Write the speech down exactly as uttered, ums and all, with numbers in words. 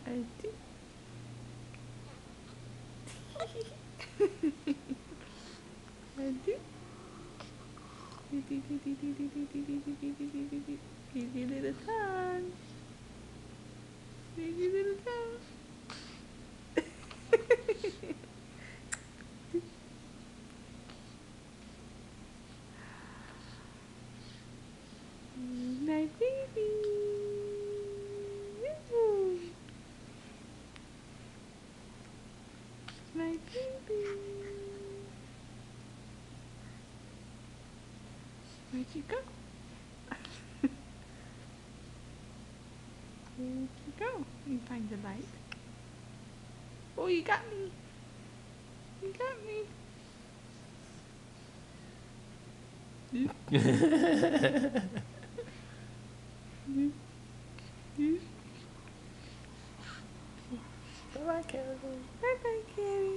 I do. I do. Easy little tongue. Easy little tongue. My baby. My baby. Where'd you go? Where'd you go? You find the light. Oh, you got me. You got me. Bye bye, Carolyn. Bye bye, Carrie.